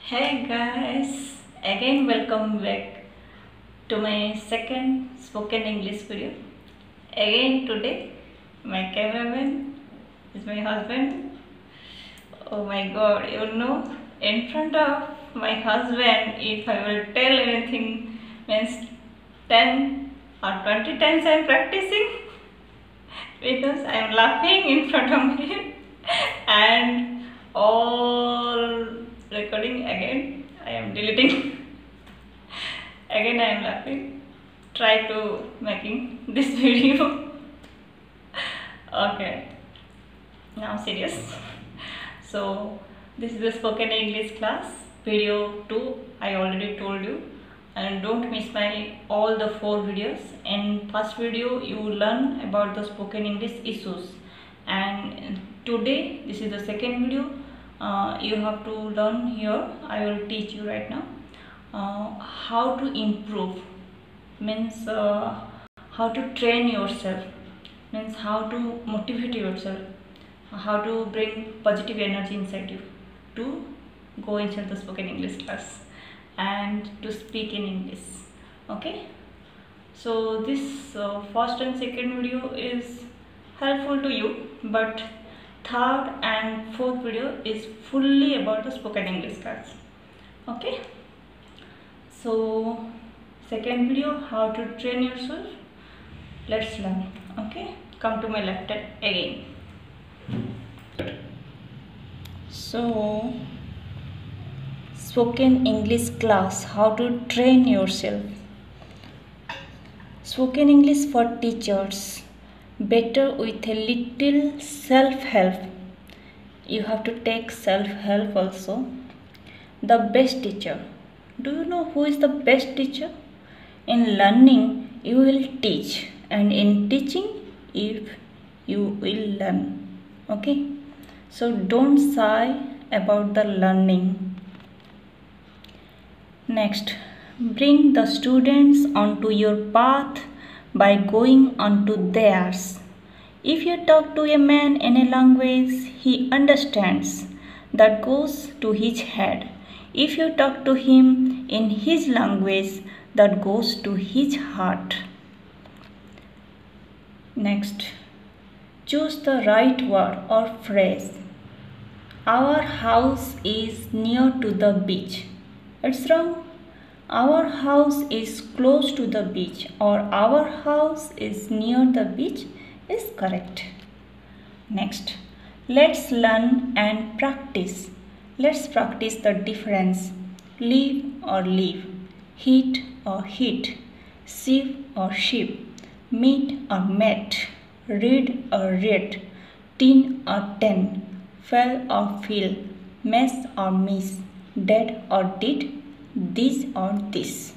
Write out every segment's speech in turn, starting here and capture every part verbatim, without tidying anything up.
Hey guys, again welcome back to my second spoken English video. Again today, my cameraman is my husband. Oh my god, you know, in front of my husband, if I will tell anything, means ten or twenty times I am practicing because I am laughing in front of him and all recording again I am deleting. Again I am laughing. Try to making this video. Okay, now serious. So this is the spoken English class video two. I already told you, and don't miss my all the four videos. In first video you learn about the spoken English issues, and today this is the second video. Uh, you have to learn here. I will teach you right now uh, how to improve, means uh, how to train yourself, means how to motivate yourself, how to bring positive energy inside you to go inside the spoken English class and to speak in English. Okay, so this uh, first and second video is helpful to you, but third and fourth video is fully about the spoken English class. Okay, so second video, how to train yourself, let's learn. Okay, come to my laptop again. So spoken English class, how to train yourself. Spoken English for teachers, better with a little self-help. You have to take self-help also. The best teacher. Do you know who is the best teacher? In learning you will teach, and in teaching if you will learn. Okay, so don't shy about the learning. Next, bring the students onto your path by going onto theirs. If you talk to a man in a language he understands, that goes to his head. If you talk to him in his language, that goes to his heart. Next, choose the right word or phrase. Our house is near to the beach. It's wrong. Our house is close to the beach, or our house is near the beach is correct. Next, let's learn and practice. Let's practice the difference. Live or leave, hit or hit, sieve or sheep, meet or met, read or read, tin or ten, fell or feel, mess or miss, dead or did, this or this.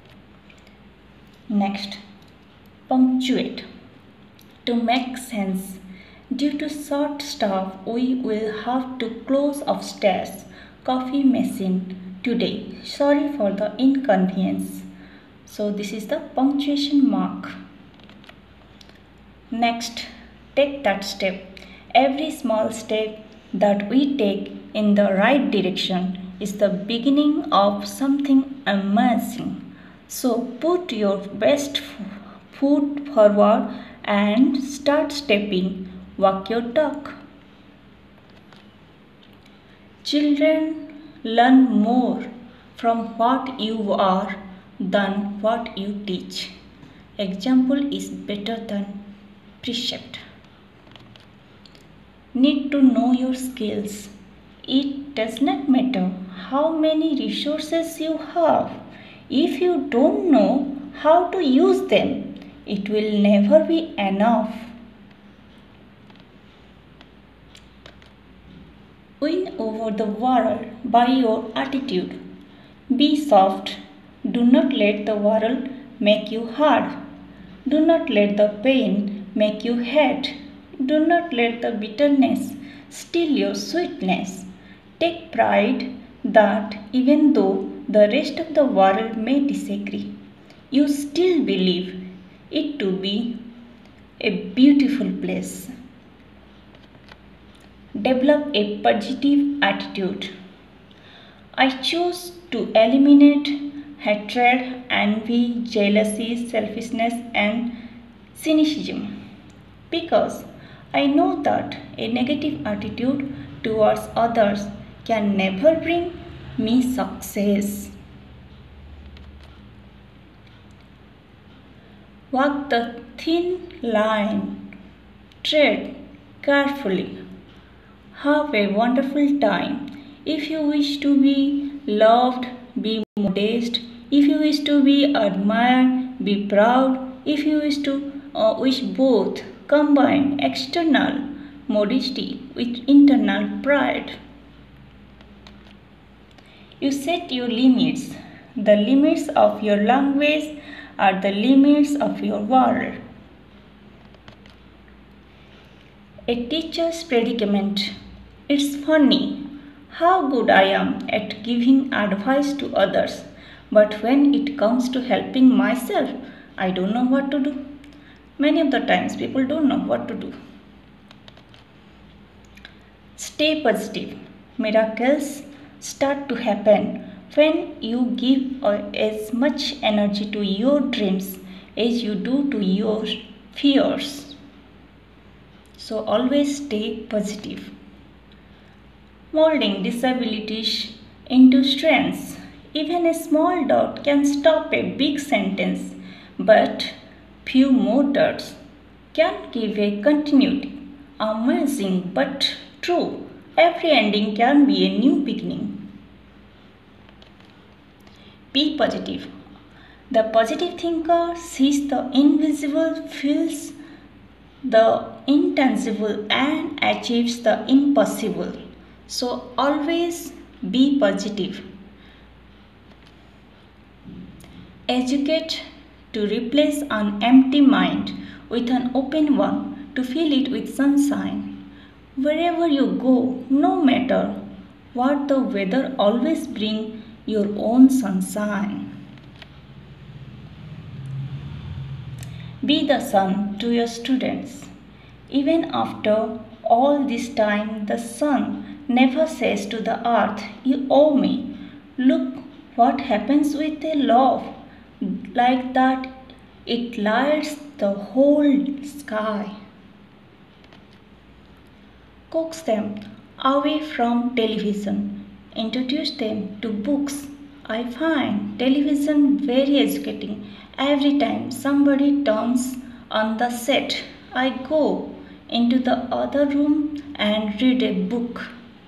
Next, punctuate. To make sense, due to short staff, we will have to close upstairs coffee machine today. Sorry for the inconvenience. So this is the punctuation mark. Next, take that step. Every small step that we take in the right direction is the beginning of something amazing. So put your best foot forward and start stepping. Walk your talk. Children learn more from what you are than what you teach. Example is better than precept. Need to know your skills. It does not matter how many resources you have. If you don't know how to use them, it will never be enough. Win over the world by your attitude. Be soft. Do not let the world make you hard. Do not let the pain make you hate. Do not let the bitterness steal your sweetness. Take pride that even though the rest of the world may disagree, you still believe it to be a beautiful place. Develop a positive attitude. I choose to eliminate hatred, envy, jealousy, selfishness, and cynicism because I know that a negative attitude towards others can never bring me success. Walk the thin line, tread carefully. Have a wonderful time. If you wish to be loved, be modest. If you wish to be admired, be proud. If you wish to uh, wish both, combine external modesty with internal pride. You set your limits. The limits of your language are the limits of your world. A teacher's predicament. It's funny how good I am at giving advice to others, but when it comes to helping myself, I don't know what to do. Many of the times people don't know what to do. Stay positive. Miracles start to happen when you give as much energy to your dreams as you do to your fears. So always stay positive. Molding disabilities into strengths. Even a small dot can stop a big sentence, but few more dots can give a continuity. Amazing but true. Every ending can be a new beginning. Be positive. The positive thinker sees the invisible, feels the intangible, and achieves the impossible. So always be positive. Educate to replace an empty mind with an open one, to fill it with sunshine. Wherever you go, no matter what the weather, always bring your own sunshine. Be the sun to your students. Even after all this time, the sun never says to the earth, "You owe me." Look what happens with a love like that. It lights the whole sky. Coax them away from television. Introduce them to books. I find television very educating. Every time somebody turns on the set, I go into the other room and read a book.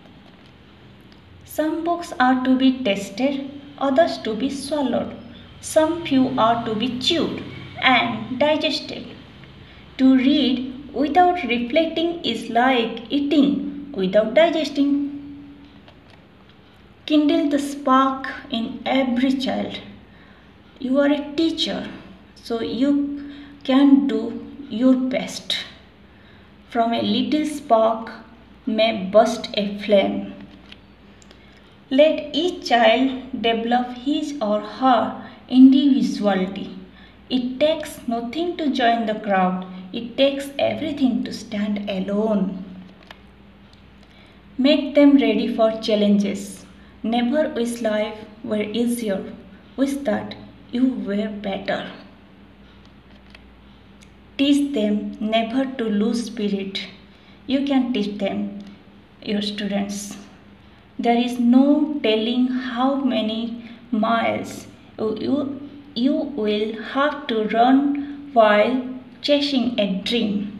Some books are to be tasted, others to be swallowed. Some few are to be chewed and digested. To read without reflecting is like eating without digesting. Kindle the spark in every child. You are a teacher, so you can do your best. From a little spark may burst a flame. Let each child develop his or her individuality. It takes nothing to join the crowd. It takes everything to stand alone. Make them ready for challenges. Never wish life were easier. Wish that you were better. Teach them never to lose spirit. You can teach them, your students. There is no telling how many miles you, you will have to run while chasing a dream.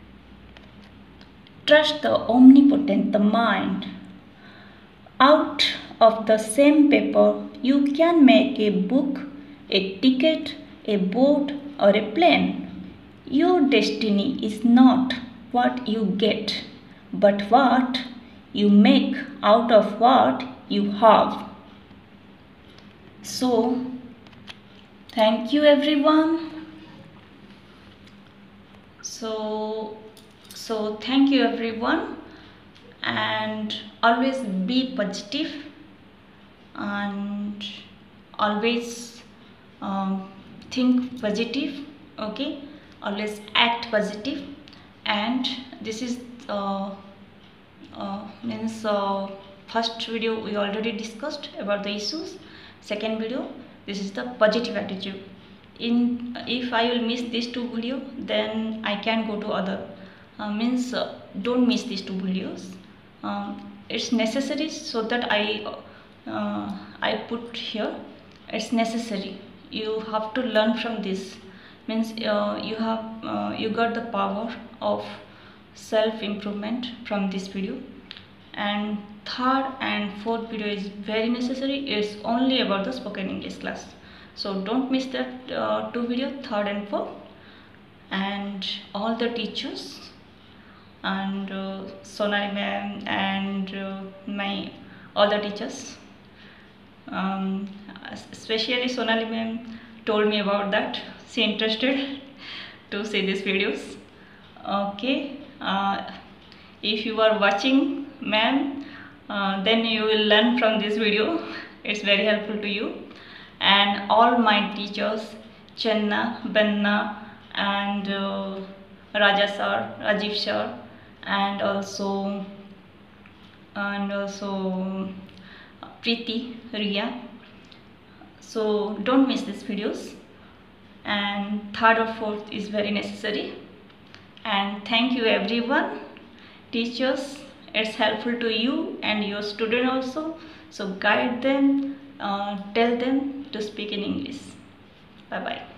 Trust the omnipotent, the mind. Out of the same paper, you can make a book, a ticket, a boat, or a plane. Your destiny is not what you get, but what you make out of what you have. So, thank you everyone. So, so thank you everyone, and always be positive and always um, think positive. Okay, always act positive, and this is uh, uh, means uh, first video we already discussed about the issues. Second video, this is the positive attitude. In if I will miss these two video, then I can go to other. Uh, means uh, don't miss these two videos. Um, it's necessary, so that I uh, I put here. It's necessary. You have to learn from this. Means uh, you have uh, you got the power of self improvement from this video. And third and fourth video is very necessary. It's only about the spoken English class, so don't miss that uh, two video, third and fourth. And all the teachers and uh, Sonali ma'am and uh, my all the teachers, um, especially Sonali ma'am told me about that. She interested to see these videos. Okay, uh, if you are watching, ma'am, uh, then you will learn from this video. It's very helpful to you. And all my teachers, Channa, Banna, and uh, Raja sir, Rajiv sir, and also and also Preeti, Riya. So don't miss these videos. And third or fourth is very necessary. And thank you everyone, teachers. It's helpful to you and your student also. So guide them, uh, tell them to speak in English. Bye bye.